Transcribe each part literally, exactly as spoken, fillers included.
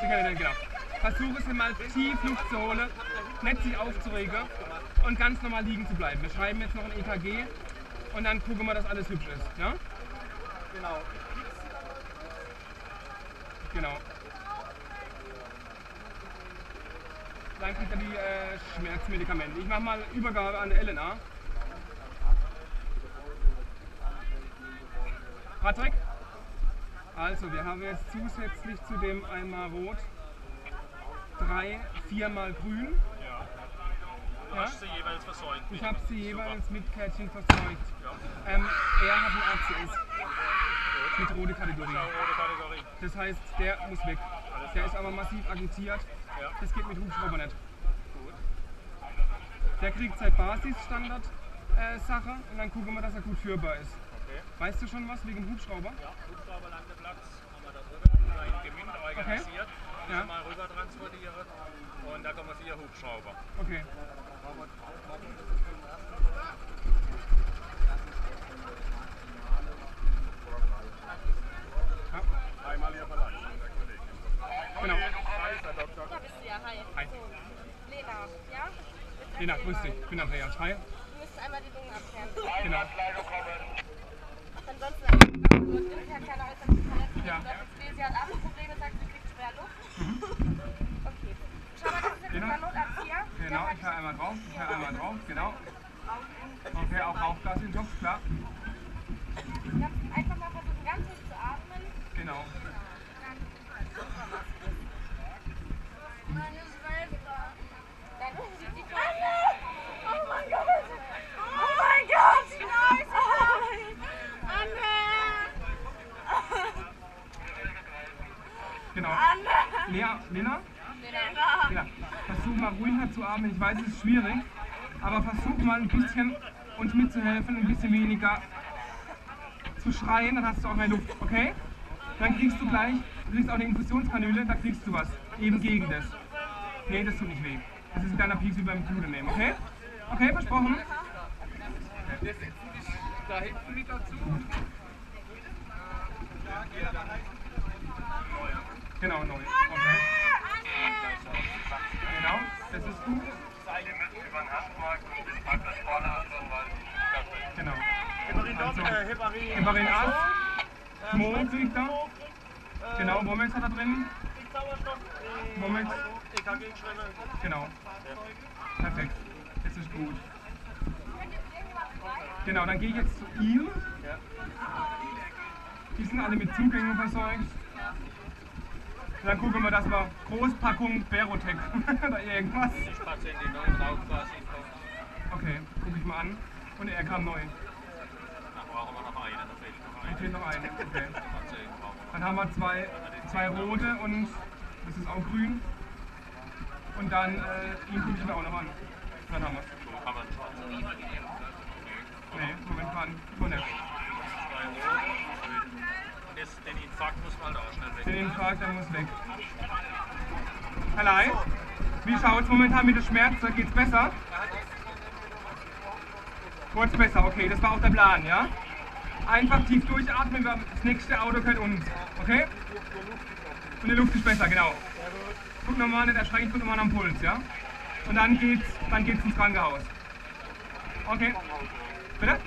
genau. Versuche es mal tief Luft zu holen, nicht sich aufzuregen und ganz normal liegen zu bleiben. Wir schreiben jetzt noch ein E K G und dann gucken wir, dass alles hübsch ist. Ja? Genau. Genau. Dann kriegt er die äh, Schmerzmedikamente. Ich mache mal Übergabe an Elena. Patrick? Also, wir haben jetzt zusätzlich zu dem einmal rot drei, viermal grün. Ja. Du Ja? hast sie jeweils versäumt. Ich habe sie jeweils Super. mit Kärtchen verseucht. Ja. Ähm, er hat ein A C S mit rote Kategorie. Ja, rote Kategorie. Das heißt, der muss weg. Alles Der klar. ist aber massiv agitiert. Ja. Das geht mit Hubschrauber nicht. Gut. Der kriegt seit Basis-Standard äh, Sache und dann gucken wir, dass er gut führbar ist. Okay. Weißt du schon was wegen dem Hubschrauber? Ja, Hubschrauberlandeplatz haben wir da drüben, klein Gemünd organisiert. Ja. Ja. Mal rüber transportieren und da kommen vier Hubschrauber. Okay. Ja, Einmal hier verlangt, der Kollege. genau. Hi, Herr Doktor. Da bist du ja, hi. Hi. So, Lena, ja? Jetzt Lena, erzähl grüß mal. dich. Ich bin Andreas. Hi. Du müsstest einmal die Lungen abklären. Genau. Ansonsten einfach nur intern keine äußerlichen Verletzungen. Ja. Sie hat Atemprobleme, sagt, sie kriegt schwer Luft. Okay. Schau mal, das ist jetzt Genau. unser Notarzt hier. Genau, ich höre einmal drauf. Ich höre einmal drauf. Genau. Okay, auch Rauchgas in den Topf, klar. Ja, einfach mal versuchen, ganz ruhig zu atmen. Genau. Meine Schwester. Deine sieht die Anne! Oh mein Gott! Oh mein Gott! Scheiße! Anne! Genau. Anne! Lea, Lena? Lena! Ja. Versuch mal ruhiger zu atmen. Ich weiß, es ist schwierig. Aber versuch mal ein bisschen uns mitzuhelfen, ein bisschen weniger zu schreien, dann hast du auch mehr Luft, okay? Dann kriegst du gleich, du kriegst auch eine Infusionskanüle, da kriegst du was, eben gegen das. Nee, das tut nicht weh. Das ist ein kleiner Pieks wie beim Blut nehmen, okay? Okay, versprochen? Wir setzen dich da hinten mit dazu. Genau, neu. Okay. Genau, das ist gut. Genau. Heparin Also, Doppel, äh, Heparin. Heparin A, äh, Mo kriegt er. äh, Genau, Moment hat er drin. kriegt Sauerstoff. äh, Moment. E K G-Schwelle. Genau. Perfekt. Das ist gut. Genau, dann gehe ich jetzt zu ihm. Ja. Die sind alle mit Zugängen versorgt. Dann gucken wir, dass wir Großpackung Berotec oder irgendwas. Ich passe in die neuen Rauchgas. Okay, gucke ich mal an. Und er kam neu. Da brauchen wir noch einen, da fehlt noch Da einer. fehlt noch eine. Okay. Deswegen brauchen wir Dann haben wir zwei, zwei rote und das ist auch grün. Und dann äh, ihn gucke ich mir auch noch an. Dann haben wir es. noch. Kann man schon. Nee, Moment mal an. So nicht. Zwei rote. Das, den Infarkt muss man da auch schnell weg. Den Infarkt, der muss weg. Herr Ley, wie schaut es momentan mit der Schmerzen? Geht's besser? Kurz besser, okay, das war auch der Plan, ja? Einfach tief durchatmen, das nächste Auto gehört uns, okay? Und die Luft ist besser, genau. Guck nochmal, nicht erschrecken, guck nochmal am Puls, ja? Und dann geht's, dann geht's ins Krankenhaus. Okay. Bitte?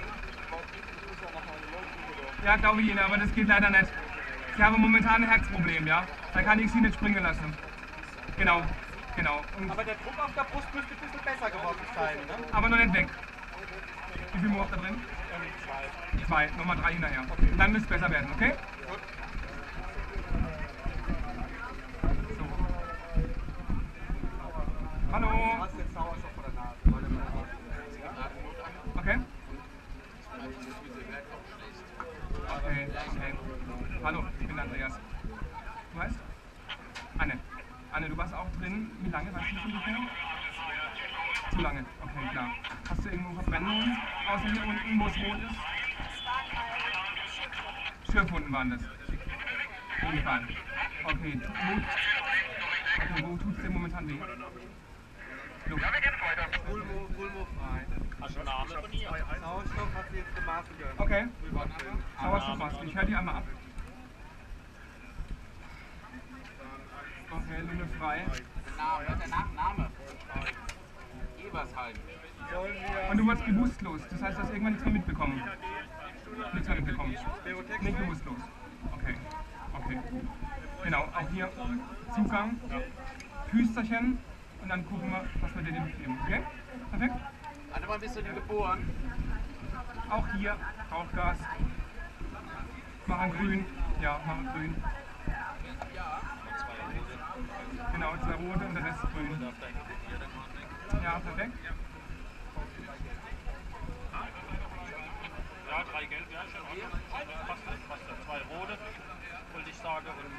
Ja, glaube ich Ihnen, aber das geht leider nicht. Sie haben momentan ein Herzproblem, ja? Da kann ich Sie nicht springen lassen. Genau, genau. Und, Aber der Druck auf der Brust müsste ein bisschen besser geworden sein, ne? aber noch nicht weg. Wie viel Mo da drin? Ähm, zwei. Zwei, nochmal drei hinterher. Und dann müsste es besser werden, okay? So. Hallo. Du hast jetzt Sauerstoff vor der Nase. Okay. Okay, okay. Hallo, ich bin Andreas. Du heißt? Anne. Anne, du warst auch drin. Wie lange? Weißt du nicht ungefähr? Zu lange. Okay, klar. Hast du irgendwo Verbrennungen? Außer hier unten, wo es rot ist? Schürfwunden waren das. Umgefallen. Okay, wo, okay, wo tut es dir momentan weh? Luft. Pulmo, Pulmo frei. Hast du einen Namen von ihr? Sauerstoff hat sie jetzt gemacht. Okay. Sauerstoffmaske. Ich höre die einmal ab. Okay. Lunge frei. Der Name, der Nachname. Ebersheim. Und du warst bewusstlos, das heißt, du hast irgendwann nichts mehr mitbekommen. Nichts mehr mitbekommen. Nicht bewusstlos. Okay. Okay. Genau, auch hier Zugang, Hüsterchen und dann gucken wir, was wir dir geben. Okay? Perfekt? Warte mal, bist du denn geboren? Auch hier Rauchgas. Machen grün. Ja, machen grün. Genau, zwei rote und der Rest grün. Ja, perfekt. Ja, drei gelb, ja, schon. Passt, passt. Zwei rote, wollte ich sagen. Und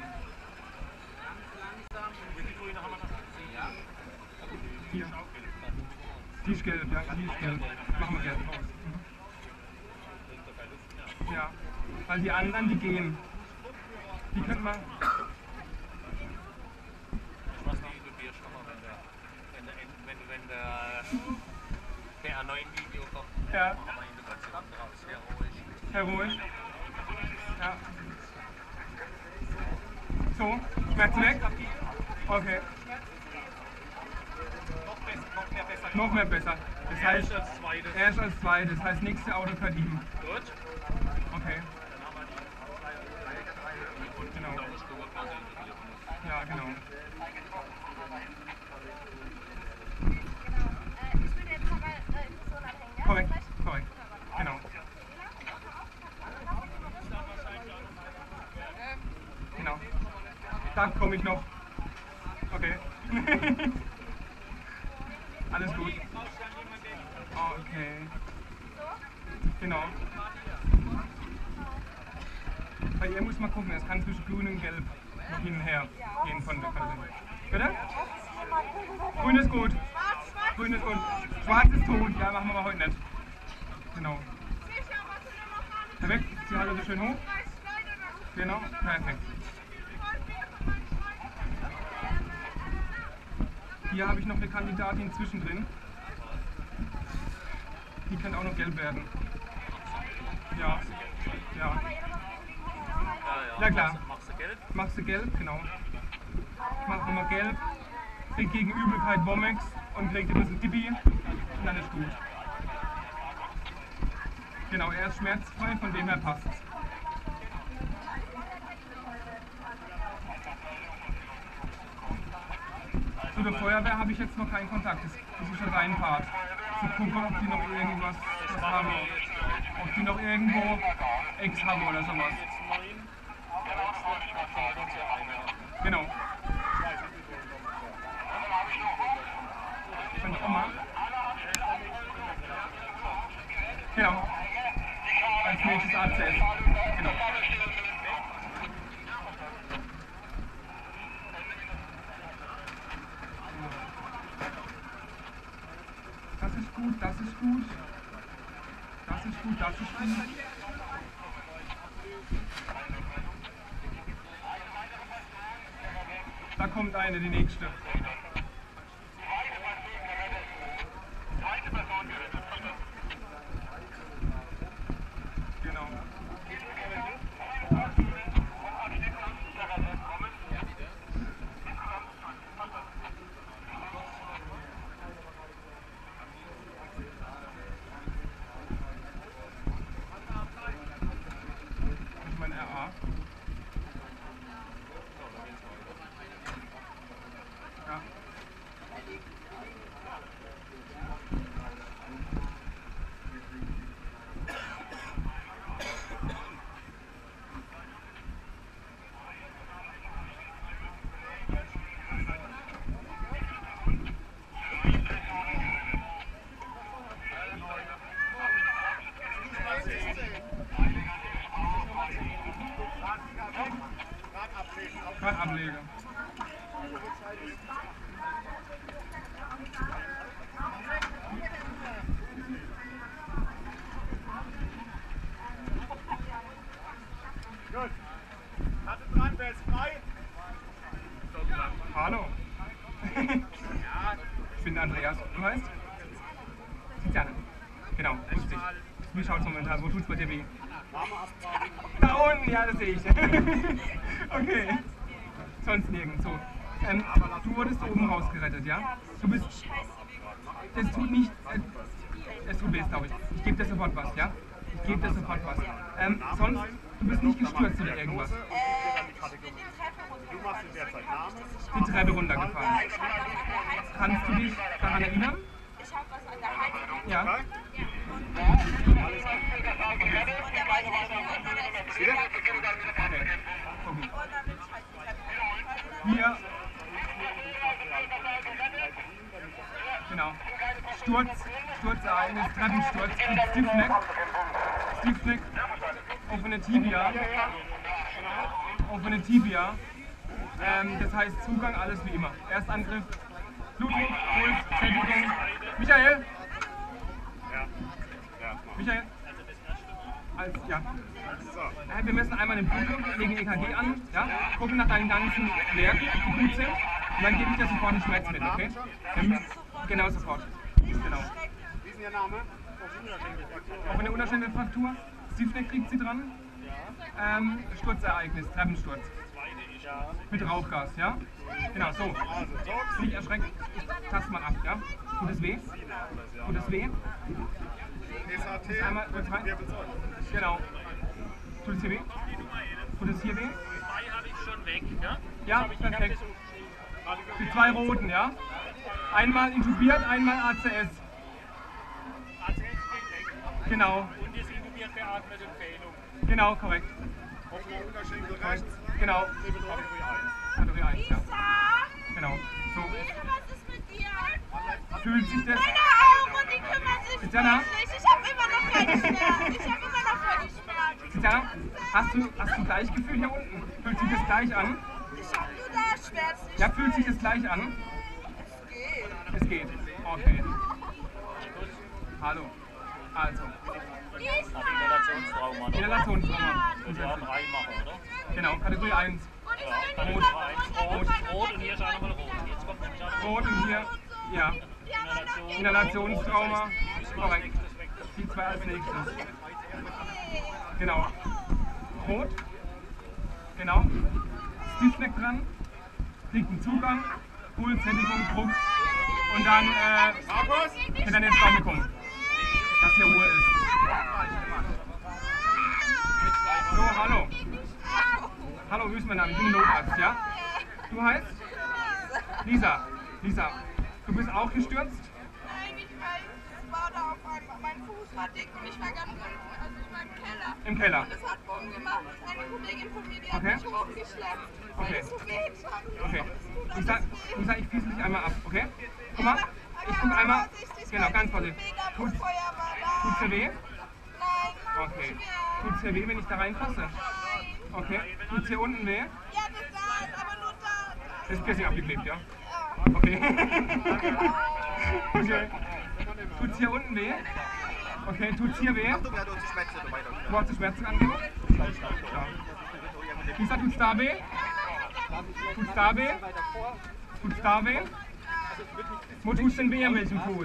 wie viele grüne haben wir noch? Ja. Hier. Die ist gelb, ja, die ist gelb. Machen wir gelb raus. Mhm. Ja, weil die anderen, die gehen. Die könnten wir. Ich weiß nicht, du bierst nochmal, wenn der, wenn der, wenn, wenn der, der R neun Video kommt. Ja. Haben wir Integration draus, heroisch. Heroisch. Ja. So, Schmerzen weg? Okay. Noch mehr besser. Das heißt, Erst als zweites. erst als zweites. Das heißt, nächste Auto per Dieben. Gut. Okay. Genau. Da musst du quasi integrieren. Ja, genau. Ich würde jetzt nochmal Infusion anhängen, ja? Korrekt, korrekt. Genau. Genau. Da komme ich noch. Okay. Alles gut. Okay. Genau. Bei ihr muss man gucken, es kann zwischen grün und gelb noch hin und her gehen von der Qualität. Bitte? Grün ist gut. Grün ist gut. Schwarz ist tot. Ja, machen wir aber heute nicht. Genau. Perfekt. Sie halten das schön hoch. Genau. Perfekt. Hier habe ich noch eine Kandidatin zwischendrin. Die kann auch noch gelb werden. Ja. Ja. Ja klar. Machst du gelb? Machst du gelb, genau. Ich mache immer gelb, krieg gegen Übelkeit Womex und krieg ein bisschen Dibi und dann ist gut. Genau, er ist schmerzfrei, von dem her passt. Zu der Feuerwehr habe ich jetzt noch keinen Kontakt, das, das ist schon dein Part. Zu gucken, ob die noch irgendwas was haben, ob die noch irgendwo Ex haben oder sowas. Genau. Von der Oma. Genau. Als nächstes A C S. Genau. Das ist gut, das ist gut. Das ist gut, das ist gut. Da kommt eine, die nächste. Genau. Das ist mein R A. Ja. Radablege. Gut. Karte dran, wer ist frei? Hallo. Ich bin der Andreas. Du heißt? Tiziane. Genau, wusste ich. Wie schaut's momentan? Wo tut's bei dir weh? Da unten, ja, das sehe ich. Okay. Sonst nirgends. So. Ähm, du wurdest oben rausgerettet, ja? Du bist. Das tut nicht. Äh, es tut weh, glaube ich. Ich gebe dir sofort was, ja? Ich gebe dir sofort was. Ähm, sonst, du bist nicht gestürzt oder irgendwas. Äh, ich bin die Treppe runtergefallen. Die Treppe runtergefallen. Kannst du dich daran erinnern? Ich habe was an der Hand. Ja. Und der wollte nicht mehr, sondern ich bin Okay. Okay. und dann bin ich halt die Treppe runtergefallen. Hier. Genau. Sturz, Sturzereignis, Treppensturz, Stiffneck. Stiffneck, offene Tibia. Offene Tibia. Ähm, das heißt Zugang, alles wie immer. Erstangriff, Blutdruck, Puls, Sättigung. Michael? Michael? Als, ja. Äh, Wir messen einmal den Blutdruck, legen E K G an, ja? Gucken nach deinen ganzen Werten, ob die gut sind. Und dann gebe ich dir sofort ein Schmerzmittel, okay? Wir müssen, genau, sofort. Genau. Wie ist Ihr Name? Auch eine Unterschenkelfraktur. Stiffneck kriegt sie dran. Ähm, Sturzereignis, Treppensturz. Mit Rauchgas, ja? Genau, so. Nicht erschrecken. Ich taste mal ab, ja? Tut es weh? Tut es weh? S H T, Einmal, kurz rein. Genau. Tut es hier weh? Tut es hier weh? Zwei habe ich schon weg, ja? Ja, perfekt. Die zwei roten, ja? Einmal intubiert, einmal A C S. A C S geht weg. Genau, Und ist intubiert beatmet Empfehlung. genau, korrekt. offener Unterschenkel rechts, Genau, Kategorie eins. Kategorie eins, ja. Lisa! Genau. So, Lisa, was ist mit dir? fühlt sich das. Meine Augen, die kümmern sich Tatjana? nicht. Ich habe immer noch keine Schmerzen. Ich habe immer noch keine Schmerzen. Tatjana, hast du, hast du Gleichgefühl hier unten? Fühlt sich das gleich an? Ich habe nur da Schmerzen. Ja, fühlt sich das gleich an? Es geht. Es geht. Okay. Hallo. Also, Lisa! Inhalationstrauma. Ne? Inhalationstrauma. Können wir auch drei machen, oder? Genau, Kategorie eins. Ja, Kategorie eins. Rot, rot und hier ist einer mal rot. Jetzt kommt nämlich einer Rot und hier, ja. Inhalation. Inhalationstrauma. Korrekt. Die zwei als nächstes. Genau. Rot. Genau. Stiffneck dran. Kriegt einen Zugang. Puls, Sättigung, Druck. Und dann, äh, kann dann jetzt Dormikum. Dass hier Ruhe ist. So, hallo. Hallo, wie ist mein Name? Ich bin Notarzt, ja? Du heißt? Lisa. Lisa. Du bist auch gestürzt? Nein, ich weiß, es war da auf einmal. Mein Fuß war dick und ich war ganz unten, also ich war im Keller. Im Keller. Und es hat Bumm gemacht. Eine Kollegin von mir, die Okay. hat mich hochgeschleppt, weil Okay. es so weh tat. Okay. Lisa, Lisa, ich fiesel dich einmal ab, okay? Guck mal. Ich guck einmal. Genau, ganz vorsichtig. Tut's, tut's dir weh? Nein, Okay. Tut's dir weh, wenn ich da reinfasse? nein. Okay. Tut's hier unten weh? Ja, das da, aber nur da. Das ist Piercing abgeklebt, ja? Ja. Okay. Okay. Tut's hier unten weh? Okay, tut's hier weh? Wo hast du Schmerzen angegeben? Ja. Lisa, tut's da weh? Tut's da weh? Tut's da weh? Wo tut's denn weh an welchem Fuß?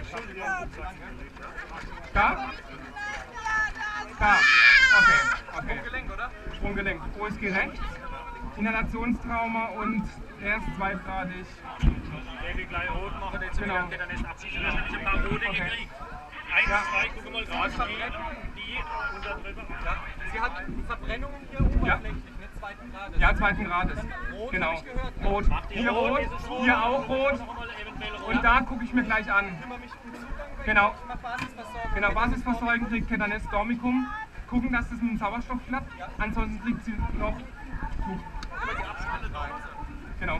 Da? Da. Okay. Okay. Sprunggelenk, oder? Sprunggelenk. O S G rechts. Inhalationstrauma und erst zweitgradig. Der will gleich rot machen, jetzt Genau. genau. Dann ist absichern. Da habe ich ein paar rote Okay. gekriegt. Eins, Ja. zwei, gucken wir mal raus. Die, die und da drüber. Sie hat Verbrennungen hier oberflächlich, nicht zweiten Grades. Ja, zweiten Grades. Rot Genau. hab ich gehört. Rot. Hier rot, hier auch rot. Und da gucke ich mir gleich an. Ich kümmere mich um Zugang weg, Genau. ich mache Basisversorgung. Genau, Basisversorgung kriegt Tetanus Dormicum. Gucken, dass das mit dem Sauerstoff klappt. Ansonsten kriegt sie noch Flug. Genau.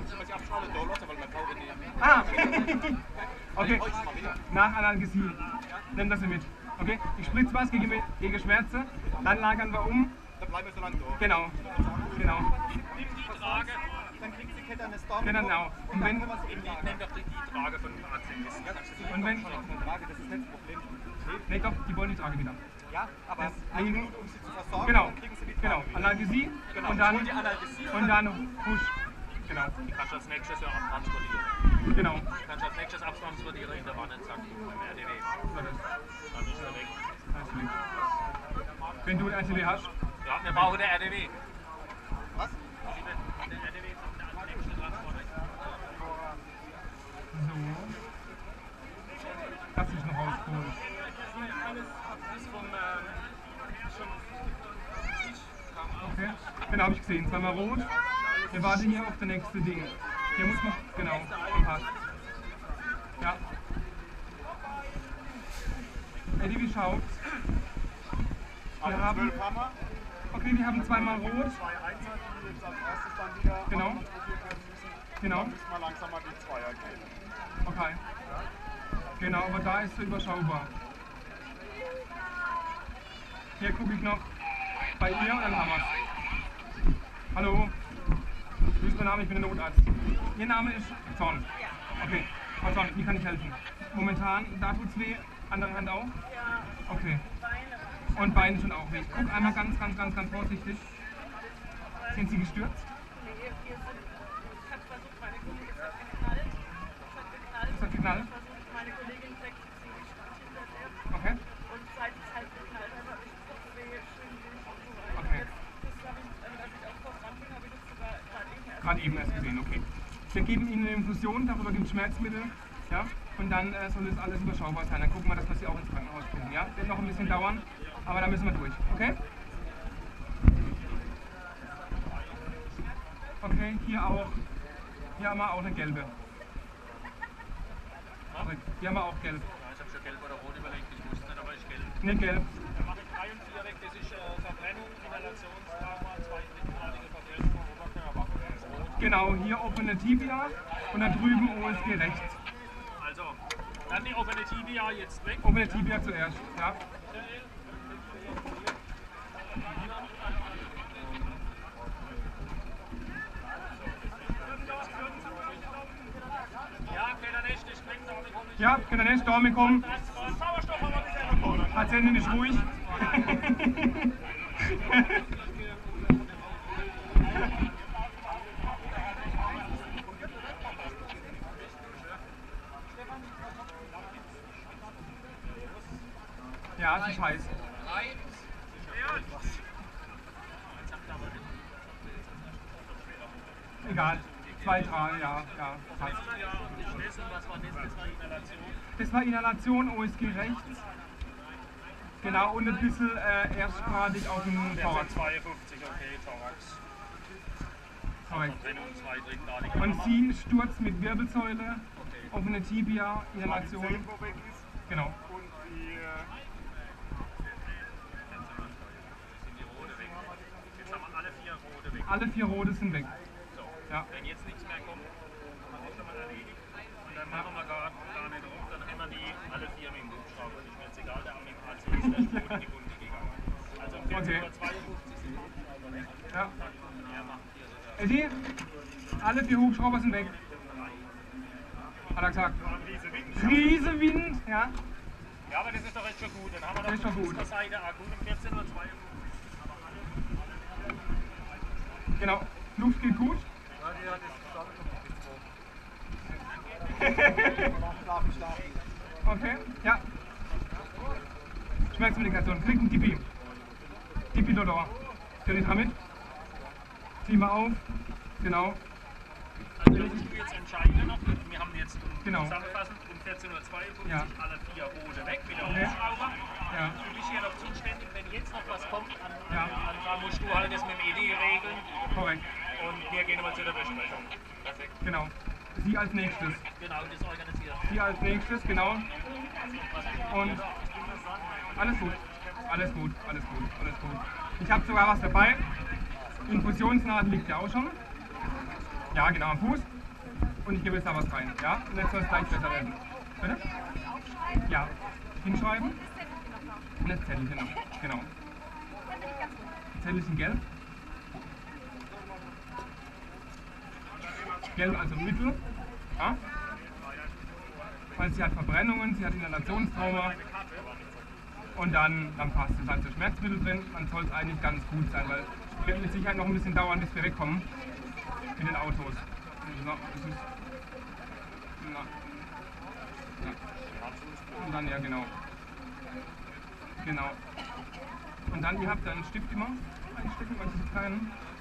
Ah! Okay. Nach Analgesie. Nimm das mit. Okay? Ich spritze was gegen, gegen Schmerzen. Dann lagern wir um. Dann bleiben wir so lange durch. Genau. Genau. Nimm die Trage. Dann kriegt sie Tetanus Dormicum. Genau. Und wenn, Nimm doch die, die Trage von dem Arzt. und wenn, Frage, das ist nicht das Problem. nee, doch, die wollen die Trage wieder. Ja, aber Deswegen, um sie zu versorgen, genau, dann kriegen sie die genau, Trage wieder. Analgesie Genau. und dann, Hol die Analgesie und dann Push. Genau, Die kannst du als nächstes ja abtransportieren. genau. Die kannst du als nächstes abtransportieren in der Wannensack im R D W. So, das, Dann ist er weg. das ist lieb. Wenn du ein R T W hast, Ja, wir brauchen der R D W. Was? Der R D W kommt der nächste Transport. Genau, habe ich gesehen. Zweimal rot. Wir warten hier auf das nächste Ding. Hier muss man, genau, passt. Ja. Eddie, wie schaut's? Wir haben, zwölf Hammer, okay, wir haben zweimal rot. zwei Einser, die jetzt als erstes dann wieder Genau. ausprobiert werden müssen. Genau. Dann müssen wir langsam mal die Zweier gehen. Okay. Genau, aber da ist so überschaubar. Hier gucke ich noch bei ihr und dann haben wir's. Hallo. Wie ist mein Name? Ich bin der Notarzt. Ihr Name ist Zorn. Okay. Frau Zorn, wie kann ich helfen? Momentan, da tut's weh, andere Hand auch? Ja, Okay. Beine. Und Beine schon auch weh. Ich guck einmal ganz, ganz, ganz, ganz vorsichtig. Sind Sie gestürzt? Nee, wir sind, ich habe versucht, meine Kollegin, es hat geknallt. Es hat geknallt. Es hat geknallt? Ich habe versucht, meine Kollegin wegzuziehen. Ich stand hinter der. Okay. Und seit es halt geknallt hat, habe ich Kopfweh, Schwindel und so weiter. Okay. Jetzt, das habe ich, also als ich auf Post ranbing, habe ich das sogar gerade eben erst Gerade eben erst gesehen, okay. Wir geben Ihnen eine Infusion, darüber gibt es Schmerzmittel. Ja? Und dann äh, soll das alles überschaubar sein. Dann gucken wir, dass wir Sie auch ins Krankenhaus bringen. Ja? Wird noch ein bisschen dauern, aber da müssen wir durch. Okay? Okay, hier auch. Hier haben wir auch eine gelbe. Hier haben wir auch gelb. Ja, ich habe schon gelb oder rot überlegt, ich wusste nicht, aber ich gelb. Ne, gelb. Dann mache ich drei und vier weg. Das ist äh, Verbrennung, Inhalationstrauma, zwei drittengradige Verbrennung vom Oberkörper. Rot. Genau, hier offene Tibia und da drüben O S G rechts. Also, dann die offene Tibia jetzt weg. Offene Tibia zuerst. Ja. Ja, Peter Nicht, ich bringe da mit Honig. Ja, kann der nächste Daumen kommen. Sauerstoff haben wir bisher bekommen. Patientin ist ruhig. Ja, es ist heiß. Egal. Zwei, drei, ja, ja, passt. Was war das? Das war Inhalation. Das war Inhalation, O S G rechts. Genau, und ein bisschen äh, erstgradig auf dem Thorax. zweiundfünfzig, okay, Thorax. Korrekt. Verbrennung, zwei drittengradige. Und sie stürzt mit Wirbelsäule, offene Tibia, Die Inhalation. Zehen, wo weg ist. Genau. Und die äh, Sind die rote weg. Jetzt haben wir alle vier rote weg. Alle vier Rote sind weg. So, Ja. wenn jetzt nichts mehr kommt, haben wir das schon mal erledigt. Und dann machen wir gar, gar nicht rum, dann haben wir die alle vier mit dem Hubschrauber. Ist mir jetzt egal, der Armin Arzt ist der ist gut in die Wunde gegangen. Also um vierzehn Uhr zweiundfünfzig sind die Hubschrauber weg. Ja. Er macht hier sogar. Eddie, alle vier Hubschrauber sind weg. Hat er gesagt. diese Wind. Riesenwind, ja. Ja, aber das ist doch jetzt schon gut. Dann haben wir Das ist doch schon gut. die Seite auch gut um vierzehn Uhr zweiundfünfzig. Aber alle, Genau. Luft geht gut. Schlafen, schlafen. Okay, ja. Schmerzmedikation. Kriegt ein Tipi. Tipi Dodor. Teletramid. Ziehen wir auf. Genau. Also das musst du jetzt entscheiden noch. Wir haben jetzt um, Genau. zusammenfassend um vierzehn Uhr zweiundfünfzig Ja. alle vier Rote weg mit der Okay. Hubschrauber. Ja. Du bist hier noch zuständig, wenn jetzt noch was kommt, an, Ja. an, dann musst du halt das mit dem E D regeln Korrekt. und wir gehen mal zu der Besprechung. Perfekt. Genau. Sie als nächstes. Genau, und das organisieren. Sie als nächstes, genau. Und alles gut. Alles gut, alles gut, alles gut. Ich habe sogar was dabei. Infusionsnadel liegt ja auch schon. Ja, genau, am Fuß. Und ich gebe jetzt da was rein. Ja? Und jetzt soll es gleich besser werden. Bitte? Ja. Hinschreiben. Und das Zettelchen noch. Genau. Zettelchen gelb. Gelb also Mittel. Ja? Weil sie hat Verbrennungen, sie hat Inhalationstrauma. Und dann, dann passt es halt so Schmerzmittel drin. Dann soll es eigentlich ganz gut sein, weil es wird mit Sicherheit noch ein bisschen dauern, bis wir wegkommen mit den Autos. So, das ist, na, ja. Und dann, ja genau. Genau. Und dann, ihr habt da einen Stift immer einstecken, weil Sie keinen.